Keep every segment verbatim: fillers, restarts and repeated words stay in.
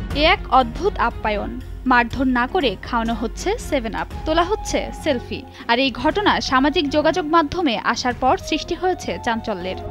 এ এক অদ্ভুত আপ্যায়ন। মারধর না করে খাওয়ানো হচ্ছে সেভেন আপ, তোলা হচ্ছে সেলফি। আর এই ঘটনা সামাজিক যোগাযোগ মাধ্যমে আসার পর সৃষ্টি হয়েছে চাঞ্চল্যের।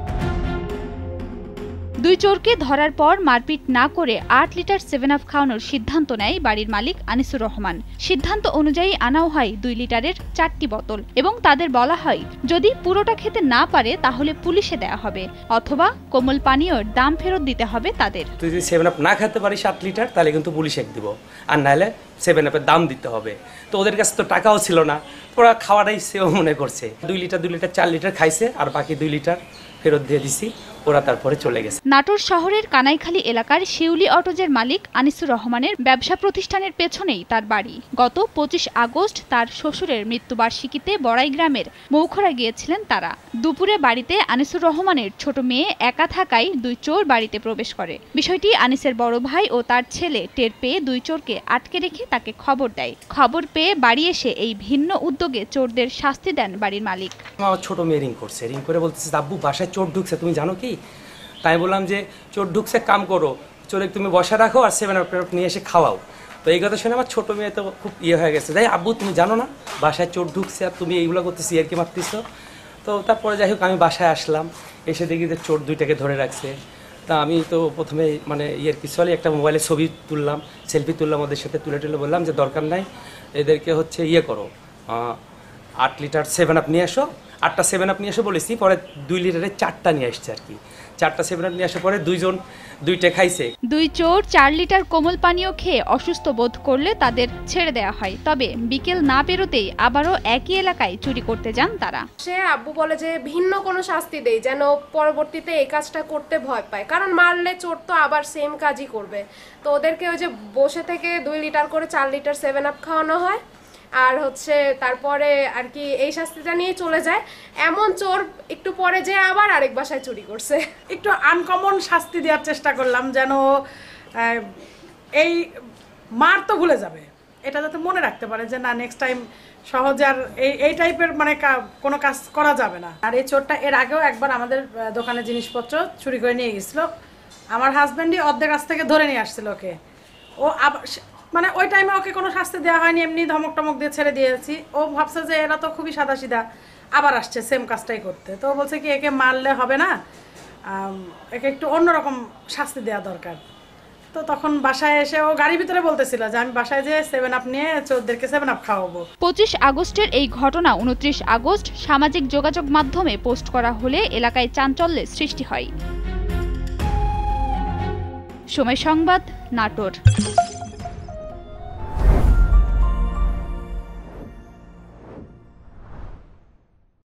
দুই চোরকে ধরার পর মারপিট না করে আট লিটার সেভেন আপ খাওয়ানোর সিদ্ধান্ত নেয় বাড়ির মালিক আনিসুর রহমান। সিদ্ধান্ত অনুযায়ী আনাও হয় দুই লিটারের চারটি বোতল এবং তাদের বলা হয় যদি পুরোটা খেতে না পারে তাহলে পুলিশে দেয়া হবে অথবা কোমল পানীয়র দাম ফেরত দিতে হবে তাদের। তুই যদি সেভেন আপ না খেতে পারিস আট লিটার তাহলে কিন্তু পুলিশে দিব, আর নাহলে সেভেন আপের দাম দিতে হবে। তো ওদের কাছে তো টাকাও ছিল না, ওরা খাওয়াটাই সেও মনে করছে। দুই লিটার দুই লিটার চার লিটার খাইছে আর বাকি দুই লিটার ফেরত দিয়ে দিছি, ওরা তারপরে চলে গেছে। নাটোর শহরের কানাইখালী এলাকার শিউলি অটোজের মালিক আনিসুর রহমানের ব্যবসা প্রতিষ্ঠানের পেছনেই তার বাড়ি। গত পঁচিশ আগস্ট তার শ্বশুরের মৃত্যুবার্ষিকীতে বড়াই গ্রামের মৌখরা গিয়েছিলেন তারা। দুপুরে বাড়িতে আনিসুর রহমানের ছোট মেয়ে একা থাকায় দুই চোর বাড়িতে প্রবেশ করে। বিষয়টি আনিসের বড় ভাই ও তার ছেলে টের পেয়ে দুই চোরকে আটকে রেখে তাকে খবর দেয়। খবর পেয়ে বাড়ি এসে এই ভিন্ন উদ্যোগে চোরদের শাস্তি দেন বাড়ির মালিক। আমার ছোট মেয়ে রিং করছে, রিং করে বলতেছে আব্বু বাসায় চোর ঢুকছে, তুমি জানো কি? তাই বললাম যে চোর ঢুকছে, কাম করো, চোরে তুমি বসা রাখো আর সেভেন আপ নিয়ে এসে খাওয়াও। তো এই কথা শুনে আমার ছোটো মেয়ে তো খুব ইয়ে হয়ে গেছে, যাই আব্বু তুমি জানো না বাসায় চোর ঢুকছে আর তুমি এইগুলো করতেছি আর কি মারতেছ। তো তারপরে যাই হোক আমি বাসায় আসলাম, এসে দেখি যে চোর দুইটাকে ধরে রাখছে। তা আমি তো প্রথমে মানে ইয়ের কি চলে একটা মোবাইলে ছবি তুললাম, সেলফি তুললাম, ওদের সাথে তুলে তুলে বললাম যে দরকার নাই, এদেরকে হচ্ছে ইয়ে করো, আট লিটার সেভেন আপ নিয়ে আসো। আটটা সেভেন আপ নিয়ে এসে বলেছি, পরে দুই লিটারের চারটা নিয়ে আসছে আর কি। চারটা সেভেন আপ নিয়ে আসার পরে দুইজন দুইটা খাইছে। দুই চোর চার লিটার কোমল পানীয় খেয়ে অসুস্থ বোধ করলে তাদের ছেড়ে দেওয়া হয়। তবে বিকেল না পেরোতেই আবারও একই এলাকায় চুরি করতে যান তারা। সে আব্বু বলে যে ভিন্ন কোনো শাস্তি দেই যেন পরবর্তীতে এই কাজটা করতে ভয় পায়, কারণ মারলে চোর তো আবার সেম কাজই করবে। তো ওদেরকে ওই যে বসে থেকে দুই লিটার করে চার লিটার সেভেন আপ খাওয়ানো হয় আর হচ্ছে তারপরে আর কি এই শাস্তিটা নিয়ে চলে যায়। এমন চোর একটু পরে যে আবার আরেক বাসায় চুরি করছে। একটু আনকমন শাস্তি দেওয়ার চেষ্টা করলাম যেন এই মার তো ভুলে যাবে, এটা যাতে মনে রাখতে পারে যে না নেক্সট টাইম সহজে আর এই এই টাইপের মানে কোনো কাজ করা যাবে না। আর এই চোরটা এর আগেও একবার আমাদের দোকানে জিনিসপত্র চুরি করে নিয়ে গেছিলো, আমার হাজব্যান্ডই অর্ধেক কাছ থেকে ধরে নিয়ে আসছিল ওকে। ও আবার মানে ওই টাইমে ওকে কোনো শাস্তি দেওয়া হয়নি, এমনি ধমক টমক দিয়ে ছেড়ে দিয়েছি। ও ভাবছে যে এরা তো খুবই সাদা সিধা, আবার আসছে সেম কাজটাই করতে। তো বলছে কি একে মারলে হবে না, একে একটু অন্যরকম শাস্তি দেওয়া দরকার। তো তখন বাসায় এসে ও গাড়ির ভিতরে বলতেছিল যে আমি বাসায় যে সেভেন আপ নিয়ে চোরদেরকে সেভেন আপ খাওয়াবো। পঁচিশ আগস্টের এই ঘটনা উনত্রিশ আগস্ট সামাজিক যোগাযোগ মাধ্যমে পোস্ট করা হলে এলাকায় চাঞ্চল্যের সৃষ্টি হয়। সময় সংবাদ, নাটোর।